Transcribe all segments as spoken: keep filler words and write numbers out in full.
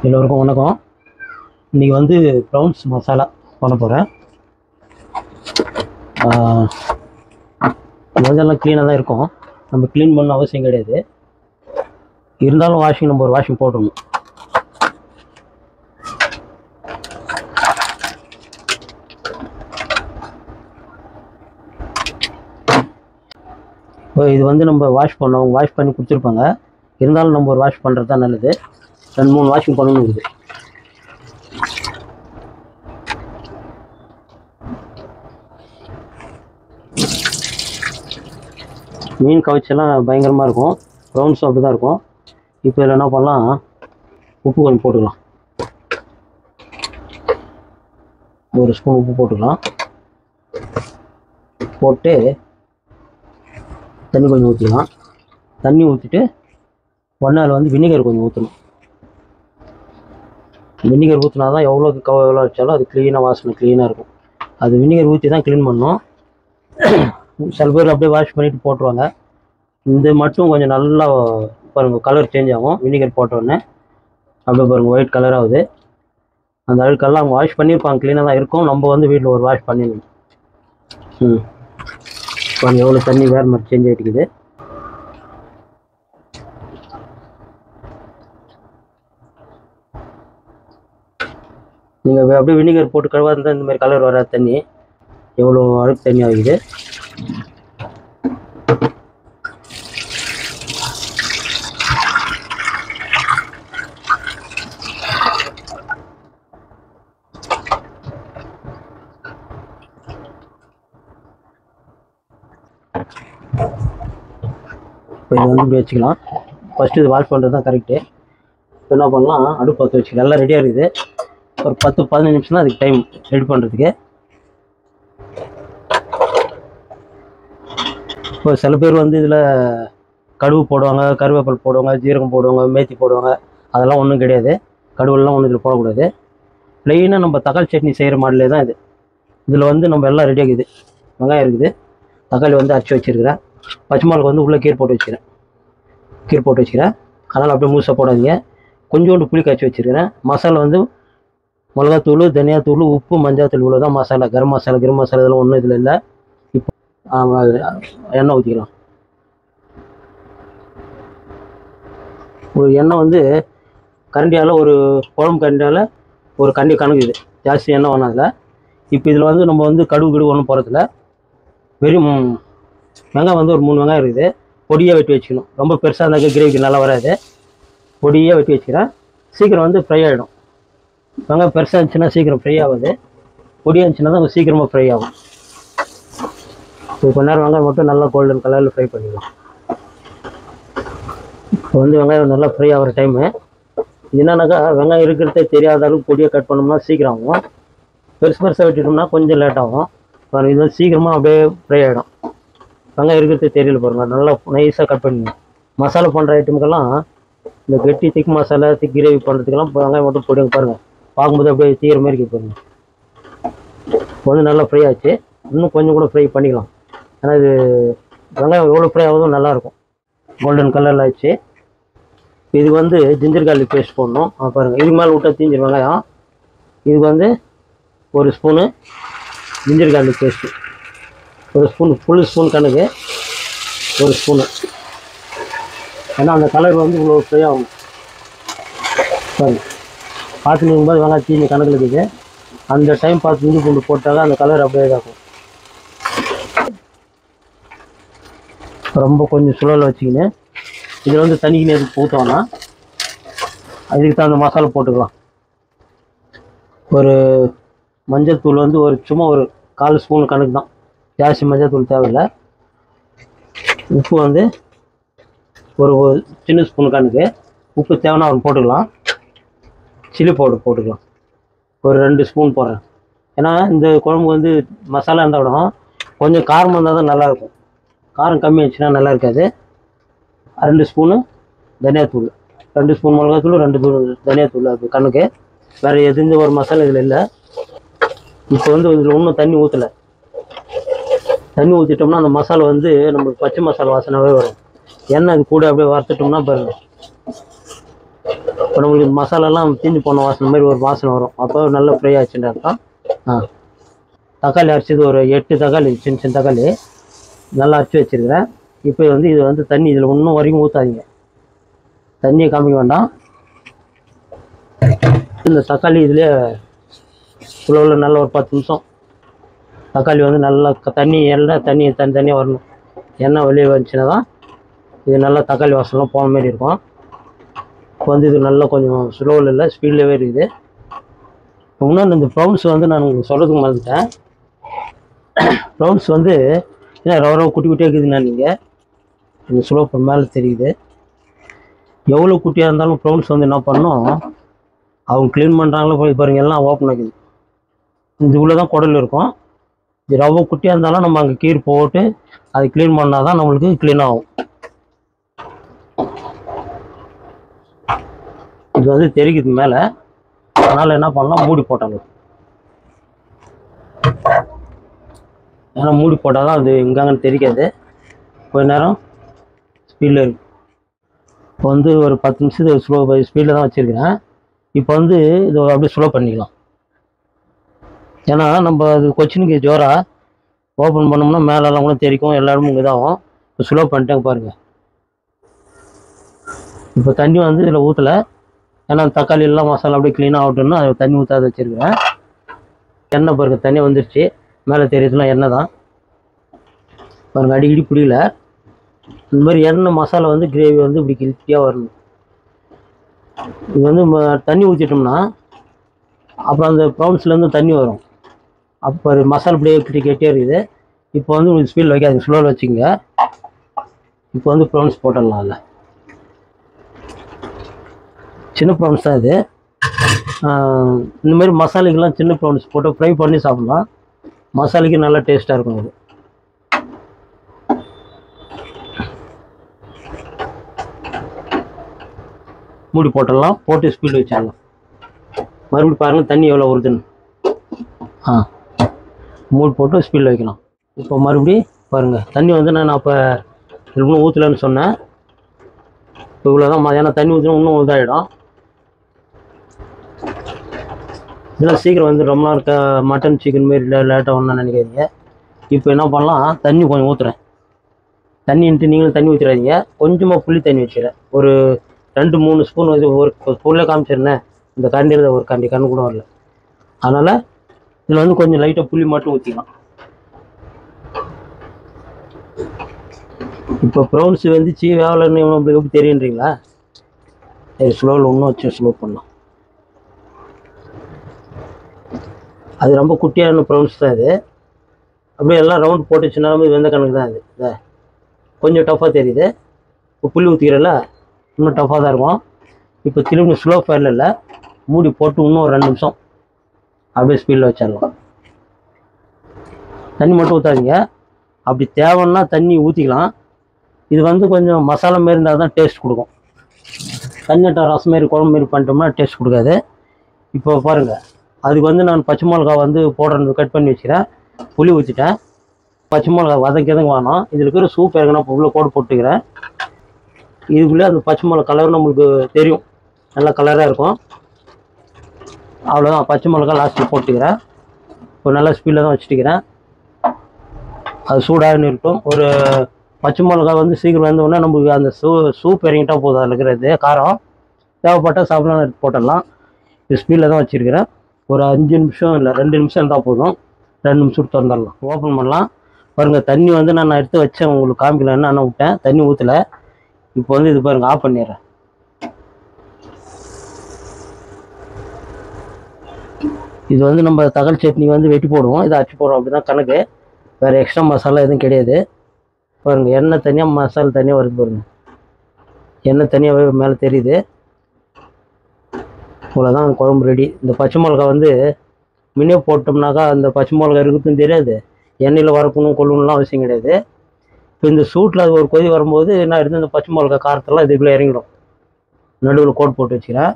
எல்லோருக்கும் வணக்கம். இன்றைக்கி வந்து ப்ரௌன்ஸ் மசாலா பண்ண போகிறேன். இதெல்லாம் க்ளீனாக தான் இருக்கும், நம்ம க்ளீன் பண்ண அவசியம் கிடையாது. இருந்தாலும் வாஷிங் நம்ம ஒரு வாஷிங் போட்டுடணும். இப்போ இது வந்து நம்ம வாஷ் பண்ணோம், வாஷ் பண்ணி கொடுத்துருப்பாங்க. இருந்தாலும் நம்ம ஒரு வாஷ் பண்ணுறது தான் நல்லது. ரெண்டு மூணு வாஷிங் பண்ணணும் இருக்குது. மீன் கவிச்செல்லாம் பயங்கரமாக இருக்கும், ப்ரௌன்ஸும் அப்படி தான் இருக்கும். இப்போ இதில் என்ன பண்ணலாம், உப்பு கொஞ்சம் போட்டுக்கலாம். ஒரு ஸ்பூன் உப்பு போட்டுக்கலாம். போட்டு தண்ணி கொஞ்சம் ஊற்றிக்கலாம். தண்ணி ஊற்றிட்டு ஒன்றால் வந்து வினிகர் கொஞ்சம் ஊற்றணும். வினிகர் ஊற்றினா தான் எவ்வளோக்கு கவ எவ்வளோ வச்சாலும் அது க்ளீனாக வாசனை க்ளீனாக இருக்கும். அது வினிகர் ஊற்றி தான் க்ளீன் பண்ணணும். சில பேர் அப்படியே வாஷ் பண்ணிவிட்டு போட்டுருவாங்க. இது மட்டும் கொஞ்சம் நல்லா பாருங்கள், கலர் சேஞ்ச் ஆகும். வினிகர் போட்டோடனே அப்படியே பாருங்கள், ஒயிட் கலர் ஆகுது. அந்த அழுக்கெல்லாம் அவங்க வாஷ் பண்ணியிருப்பாங்க, க்ளீனாக தான் இருக்கும். நம்ம வந்து வீட்டில் ஒரு வாஷ் பண்ணிடணும். ம் பாருங்கள் எவ்வளோ தண்ணி வேறு மாதிரி சேஞ்ச் ஆகிட்டுக்குது. நீங்கள் அப்படியே வினிகர் போட்டு கழுவா இருந்தால் இந்த மாதிரி கலர் வராது தண்ணி. எவ்வளோ அழுக்கு தண்ணி ஆகுது. இப்போ இது வந்து இப்படி வச்சுக்கலாம். ஃபஸ்ட்டு இது வாஷ் பண்ணுறது தான் கரெக்டு. இப்போ என்ன பண்ணலாம், அடுப்பு பற்ற வச்சுக்கலாம். எல்லாம் ரெடியாக இருக்குது. ஒரு பத்து பதினஞ்சு நிமிஷம் தான் அதுக்கு டைம் ரெடி பண்ணுறதுக்கு. இப்போ சில பேர் வந்து இதில் கடுகு போடுவாங்க, கருவேப்பிலை போடுவாங்க, ஜீரகம் போடுவாங்க, மேத்தி போடுவாங்க. அதெல்லாம் ஒன்றும் கிடையாது. கடுகுலாம் ஒன்றும் இதில் போடக்கூடாது. ப்ளெயினாக நம்ம தக்காளி சட்னி செய்கிற மாடலே தான் இது. இதில் வந்து நம்ம எல்லாம் ரெடியாக இருக்குது. வெங்காயம் இருக்குது, தக்காளி வந்து அரைச்சி வச்சுருக்கிறேன், பச்சை மிளகா வந்து உள்ளே கீரை போட்டு வச்சுக்கிறேன் கீரை போட்டு வச்சுக்கிறேன் அதனால் அப்படியே முழுசாக போடாதீங்க. கொஞ்சோண்டு புளி காய்ச்சி வச்சுருக்கிறேன். மசாலா வந்து மிளகாத்தூள், தனியாத்தூள், உப்பு, மஞ்சாத்தூள், இவ்வளோ தான் மசாலா. கரம் மசாலா கரம் மசாலா இதெல்லாம் ஒன்றும் இதில் இல்லை. இப்போ எண்ணெய் ஊற்றிக்கலாம். ஒரு எண்ணெய் வந்து கரண்டியால், ஒரு குழம்பு கரண்டியால் ஒரு கண்டி கணக்கு இது. ஜாஸ்தி எண்ணெய் வேணும் அதில். இப்போ இதில் வந்து நம்ம வந்து கடுகு கடுகு ஒன்றும் போகிறதில்ல. வெறும் வெங்காயம் வந்து ஒரு மூணு வெங்காயம் இருக்குது. பொடியாக வெட்டி வச்சுக்கணும். ரொம்ப பெருசாக இருந்தாக்க கிரேவிக்கு நல்லா வராது. பொடியாக வெட்டி வச்சுக்கிறேன். சீக்கிரம் வந்து ஃப்ரை ஆகிடும். வெங்காயம் பெருசாக இருந்துச்சுன்னா சீக்கிரம் ஃப்ரை ஆகுது. பொடியாக இருந்துச்சுன்னா தான் சீக்கிரமாக ஃப்ரை ஆகும். இப்போ கொஞ்ச நேரம் வெங்காயம் மட்டும் நல்லா கோல்டன் கலரில் ஃப்ரை பண்ணிக்கலாம். இப்போ வந்து வெங்காயம் நல்லா ஃப்ரை ஆகிற டைமு. என்னன்னாக்கா வெங்காயம் இருக்கிறதே தெரியாத அளவுக்கு பொடியாக கட் பண்ணோம்னா சீக்கிரம் ஆகும். பெருசு பெருசாக வெட்டிட்டோம்னா கொஞ்சம் லேட் ஆகும். பாருங்கள், இது வந்து சீக்கிரமாக அப்படியே ஃப்ரை ஆகிடும். வெங்காயம் இருக்கிறதே தெரியல பாருங்கள். நல்லா நைஸாக கட் பண்ணணும். மசாலா பண்ணுற ஐட்டமுக்கெல்லாம், இந்த கெட்டி திக் மசாலா, திக் கிரேவி பண்ணுறதுக்கெல்லாம் வெங்காயம் மட்டும் போடுங்க. பாருங்கள், பார்க்கும்போது அப்படியே தீர மாதிரி இருக்கு பாருங்கள். இப்போ வந்து நல்லா ஃப்ரை ஆச்சு. இன்னும் கொஞ்சம் கூட ஃப்ரை பண்ணிக்கலாம். ஏன்னா இது வெங்காயம் எவ்வளோ ஃப்ரை ஆகுதும் நல்லாயிருக்கும். கோல்டன் கலரில் ஆச்சு. இதுக்கு வந்து ஜிஞ்சர் கார்லிக் பேஸ்ட் போடணும். பாருங்கள், இதுக்கு மேலே விட்டால் தீஞ்சிரு வெங்காயம். இதுக்கு வந்து ஒரு ஸ்பூனு ஜிஞ்சர் கார்லிக் பேஸ்ட்டு, ஒரு ஸ்பூன், ஃபுல் ஸ்பூன் கணக்கு ஒரு ஸ்பூனு. ஏன்னா அந்த கலர் வந்து இவ்வளோ ஃப்ரை ஆகும். பாருங்கள், பார்த்து நிற்கும்போது வெங்காயம் தீஞ்ச கணக்கில் இருக்குது. அந்த டைம் பார்த்து இஞ்சி பூண்டு போட்டால் அந்த கலர் அப்படியே இதாகும். ரொம்ப கொஞ்சம் சுழல் வச்சுக்கின்னு இதில் வந்து தண்ணிக்கு நேரம் ஊற்றோன்னா அதுக்கு தகுந்த மசாலா போட்டுக்கலாம். ஒரு மஞ்சள் தூள் வந்து ஒரு சும்மா ஒரு கால் ஸ்பூன் கணக்கு தான், ஜாஸ்தி மஞ்சள் தூள் தேவையில்லை. உப்பு வந்து ஒரு சின்ன ஸ்பூன் கணக்கு. உப்பு தேவைன்னா அவன் போட்டுக்கலாம். சில்லி பவுடர் போட்டுக்கலாம். ஒரு ரெண்டு ஸ்பூன் போடுறேன். ஏன்னா இந்த குழம்பு வந்து மசாலா இருந்தால் விட கொஞ்சம் காரமாக இருந்தால் தான் நல்லாயிருக்கும். காரம் கம்மி ஆச்சுன்னா நல்லா இருக்காது. ரெண்டு ஸ்பூனு தனியாத்தூள், ரெண்டு ஸ்பூன் மிளகாத்தூள், ரெண்டு தூள் தனியாத்தூள், அது கணக்கு. வேறு எதுந்த ஒரு மசாலா இதில் இல்லை. இப்போ வந்து இதில் ஒன்றும் தண்ணி ஊற்றலை. தண்ணி ஊற்றிட்டோம்னா அந்த மசாலா வந்து நம்மளுக்கு பச்சை மசாலா வாசனாகவே வரும். எண்ணெய் அது கூட அப்படியே வறுத்துட்டோம்னா பாருங்கள், இப்போ நம்மளுக்கு மசாலாலாம் தீஞ்சு போன வாசனை மாதிரி ஒரு வாசனை வரும். அப்போ நல்லா ஃப்ரை ஆச்சுன்னு அர்த்தம். ஆ தக்காளி அரைச்சது ஒரு எட்டு தக்காளி, சின்ன சின்ன தக்காளி நல்லா அரைச்சி வச்சுருக்கிறேன். இப்போ வந்து இது வந்து தண்ணி இதில் இன்னும் வரைக்கும் ஊற்றாதீங்க, தண்ணியை காமிக்க வேண்டாம். இந்த தக்காளி இதுலேயே உள்ள நல்ல ஒரு பத்து நிமிஷம் தக்காளி வந்து நல்லா தண்ணி எல்லாம் தண்ணி தனி தனியாக வரணும். எண்ணெய் வெளியே வந்துச்சுன்னா தான் இது நல்லா தக்காளி வாசலாம் போன மாதிரி இருக்கும். இப்போ வந்து இது நல்லா கொஞ்சம் ஸ்லோவில் இல்லை, ஸ்பீட்லேயே இருக்குது. இன்னொன்று இந்த ப்ரௌன்ஸ் வந்து நான் உங்களுக்கு சொல்கிறதுக்கு மறந்துட்டேன். ப்ரௌன்ஸ் வந்து ஏன்னா ரவ ரவ குட்டி குட்டியாக இருக்குதுண்ணா, நீங்கள் இந்த ஸ்லோ மேலே தெரியுது. எவ்வளோ குட்டியாக இருந்தாலும் ப்ரௌன்ஸ் வந்து என்ன பண்ணணும், அவங்க க்ளீன் பண்ணுறாங்களோ போய் பாருங்கள், எல்லாம் ஓப்பன் ஆகுது. இந்த உள்ளே தான் குடல் இருக்கும். இது ரவை குட்டியாக இருந்தாலும் நம்ம அங்கே கீரை போட்டு அதை க்ளீன் பண்ணால் தான் நம்மளுக்கு க்ளீன் ஆகும். இது வந்து தெரிக்குது மேலே, அதனால் என்ன பண்ணலாம், மூடி போட்டாங்க. ஏன்னா மூடி போட்டால் தான் அது எங்கேங்கன்னு தெரியாது. கொஞ்ச நேரம் ஸ்பீடில் இருக்கு. இப்போ வந்து ஒரு பத்து நிமிஷத்துக்கு ஸ்லோ ஸ்பீடில் தான் வச்சுருக்கிறேன். இப்போ வந்து இது அப்படியே ஸ்லோ பண்ணிக்கலாம். ஏன்னா நம்ம அது கொச்சினுக்கு ஜோரா ஓப்பன் பண்ணோம்னா மேலெல்லாம் கூட தெரிக்கும், எல்லா இடமும் இதாகும். இப்போ ஸ்லோ பண்ணிட்டேங்க பாருங்கள். இப்போ தண்ணி வந்து இதில் ஊற்றலை, ஏன்னா தக்காளி எல்லாம் மசாலா அப்படியே க்ளீனாக ஆகட்டும்னு அதை தண்ணி ஊற்றாத வச்சுருக்கிறேன். எண்ணெய் பாருங்கள் தண்ணி வந்துடுச்சு, மேலே தெரியுதுலாம் எண்ணெய் தான் பாருங்கள். அடிக்கடி பிடிக்கல, இந்த மாதிரி எண்ணெய் மசாலா வந்து கிரேவி வந்து இப்படி கிருத்தியாக வரணும். இது வந்து தண்ணி ஊற்றிட்டோம்னா அப்புறம் அந்த ப்ரௌன்ஸ்லேருந்து தண்ணி வரும். அப்போ மசாலா அப்படியே கிட்டி கெட்டியாக இருக்குது. இப்போ வந்து உங்களுக்கு ஸ்பீடில் வைக்காது, ஸ்லோவில் வச்சுங்க. இப்போ வந்து ப்ரௌன்ஸ் போட்டுடலாம். அதில் சின்ன ப்ரௌன்ஸ் தான் இது. இந்தமாரி மசாலைக்கெல்லாம் சின்ன ப்ரௌன்ஸ் போட்டு ஃப்ரை பண்ணி சாப்பிட்லாம். மசாலைக்கு நல்லா டேஸ்ட்டாக இருக்கும். இது மூடி போட்டுடலாம், போட்டு ஸ்பீடு வச்சிடலாம். மறுபடியும் பாருங்கள் தண்ணி எவ்வளோ வருதுன்னு. ஆ மூடி போட்டு ஸ்பீடில் வைக்கலாம். இப்போ மறுபடி பாருங்கள் தண்ணி வந்து நான் அப்போ இன்னும் ஊற்றலன்னு சொன்னேன். இப்போ இவ்வளோ தான். மதியானம் தண்ணி ஊற்றினா இன்னும் இதாகிடும். இதெல்லாம் சீக்கிரம் வந்து ரொம்ப நாள் இருக்க மட்டன் சிக்கன் மாரி இல்லை லேட்டாக ஒன்றா நினைக்காதீங்க. இப்போ என்ன பண்ணலாம், தண்ணி கொஞ்சம் ஊற்றுறேன். தண்ணின்ட்டு நீங்களும் தண்ணி ஊற்றிடாதீங்க, கொஞ்சமாக புளி தண்ணி வச்சுக்கிறேன். ஒரு ரெண்டு மூணு ஸ்பூன் வந்து ஒரு ஸ்பூனில் காமிச்சிருந்தேன். இந்த கண்டியில் ஒரு கண்டி கண்ணு கூட வரல. அதனால் இதில் வந்து கொஞ்சம் லைட்டாக புளி மட்டும் ஊற்றிக்கலாம். இப்போ ப்ரௌன்ஸ் வந்துச்சு வேவலன்னு நம்மளுக்கு எப்படி தெரியுன்றீங்களா? சரி, ஸ்லோவில் இன்னும் வச்சு ஸ்லோ பண்ணலாம். அது ரொம்ப குட்டியான ப்ரௌன்ஸ் தான் இது. அப்படியே எல்லாம் ரவுண்ட் போட்டுச்சுனாலும் வெந்த கணக்கு தான். இது இதை கொஞ்சம் டஃப்பாக தெரியுது. இப்போ புளி ஊற்றிக்கிறல இன்னும் டஃப்பாக தான் இருக்கும். இப்போ திரும்பி ஸ்லோ ஃபயரில் இல்லை, மூடி போட்டு இன்னும் ஒரு ரெண்டு நிமிஷம் அப்படியே ஸ்பீடில் வச்சிடலாம். தண்ணி மட்டும் ஊற்றாதீங்க, அப்படி தேவைன்னா தண்ணி ஊற்றிக்கலாம். இது வந்து கொஞ்சம் மசாலா மாரி இருந்தால் தான் டேஸ்ட் கொடுக்கும். தண்ணிட்ட ரசம் மாரி குழம்பு மாரி பண்ணிட்டோம்னா டேஸ்ட் கொடுக்காது. இப்போ பாருங்கள், அதுக்கு வந்து நான் பச்சை மிளகா வந்து போடுறது கட் பண்ணி வச்சுக்கிறேன். புளி ஊற்றிட்டேன், பச்சை மிளகா வதக்கியதுங்க வேணும். இதில் இருக்கிற சூப் இறங்கினா இப்போ உள்ள கோடு போட்டுக்கிறேன். இதுக்குள்ளே அந்த பச்சை மிளகா கலர் நம்மளுக்கு தெரியும், நல்லா கலராக இருக்கும். அவ்வளோதான், பச்சை மிளகா லாஸ்ட்டில் போட்டுக்கிறேன். இப்போ நல்லா ஸ்பீடில் தான் வச்சுட்டுக்கிறேன். அது சூடாகனு இருக்கும். ஒரு பச்சை மிளகா வந்து சீக்கிரம் வந்தோடனே நம்மளுக்கு அந்த சூ சூப் இறங்கிட்டா போதும். அதில் இருக்கிறது காரம் தேவைப்பட்டால் சாப்பிடலாம், எடுத்து போட்டுடலாம். இது ஸ்பீடில் தான் வச்சுருக்கிறேன். ஒரு அஞ்சு நிமிஷம் இல்லை ரெண்டு நிமிஷம் இருந்தால் போதும். ரெண்டு நிமிஷம் திறந்துடலாம், ஓப்பன் பண்ணலாம். பாருங்கள் தண்ணி வந்து நான் எடுத்து வச்சேன், உங்களுக்கு காமிக்கலன்னு நான் விட்டேன், தண்ணி ஊற்றலை. இப்போ வந்து இது பாருங்கள், ஆஃப் பண்ணிடுறேன். இது வந்து நம்ம தக்காளி சட்னி வந்து வெட்டி போடுவோம், இதை அரைச்சி போடுவோம், அப்படி தான் கணக்கு. வேறு எக்ஸ்ட்ரா மசாலா எதுவும் கிடையாது. பாருங்கள் எண்ணெய் தனியாக மசாலா தனியாக வருது பாருங்கள், எண்ணெய் தனியாகவே மேலே தெரியுது. இவ்வளோதான் குழம்பு ரெடி. இந்த பச்சை மிளகா வந்து முன்னே போட்டோம்னாக்கா அந்த பச்சை மிளகா இருக்குதுன்னு தெரியாது, எண்ணெயில் வரக்கணும் கொள்ளணும்லாம் அவசியம் கிடையாது. இப்போ இந்த சூட்டில் அது ஒரு கொதி வரும்போது என்ன எடுத்து இந்த பச்சை மிளகா காரத்தெல்லாம் இதுக்குள்ளே இறங்கிடும். நடுவில் கோட் போட்டு வச்சுக்கிறேன்.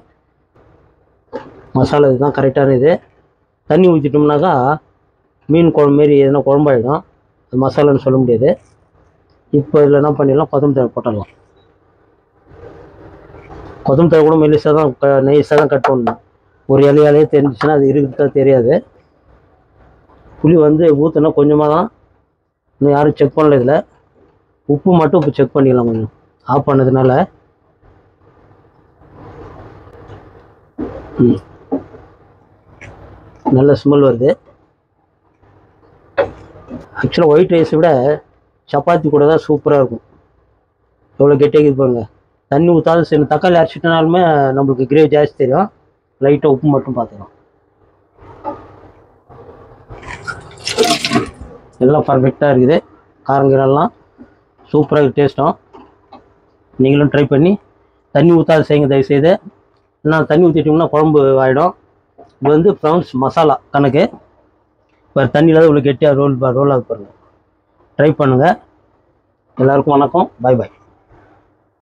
மசாலா இதுதான் கரெக்டான இது. தண்ணி ஊற்றிட்டோம்னாக்கா மீன் குழம்பு மாரி எதுனா குழம்பாயிடும், அது மசாலான்னு சொல்ல முடியாது. இப்போ இதில் என்ன பண்ணிடலாம், கொத்தமல்லி தழை போட்டுடலாம். கொத்தமல்லி கூட மெல்லிசாக தான் க நைஸாக தான் கட் பண்ணணும். ஒரு இலையாலேயே தெரிஞ்சிச்சுன்னா அது இருக்கிறதா தெரியாது. புளி வந்து ஊற்றினா கொஞ்சமாக தான், இன்னும் யாரும் செக் பண்ணல. இதில் உப்பு மட்டும் இப்போ செக் பண்ணிடலாம். கொஞ்சம் ஆஃப் பண்ணதுனால ம் நல்ல ஸ்மெல் வருது. ஆக்சுவலாக ஒயிட் ரைஸை விட சப்பாத்தி கூட தான் சூப்பராக இருக்கும். எவ்வளோ கெட்டியாக இது பாருங்க. தண்ணி ஊற்றாலும் சரி, தக்காளி அரைச்சிட்டனாலுமே நம்மளுக்கு கிரேவி ஜாஸ்தி தெரியும். லைட்டாக உப்பு மட்டும் பார்த்துக்கலாம். எல்லாம் பர்ஃபெக்டாக இருக்குது. காரங்கீரெல்லாம் சூப்பராக டேஸ்ட்டும். நீங்களும் ட்ரை பண்ணி தண்ணி ஊற்றாது செய்யுங்க தயவுசெய்து. நான் தண்ணி ஊற்றிட்டோம்னா குழம்பு ஆகிடும். இது வந்து ப்ரான்ஸ் மசாலா கணக்கு. இப்போ தண்ணியில் இவ்வளோ கெட்டியாக ரோல் ரோல் ஆக பாருங்கள். ட்ரை பண்ணுங்கள். எல்லாருக்கும் வணக்கம். பாய் பாய்.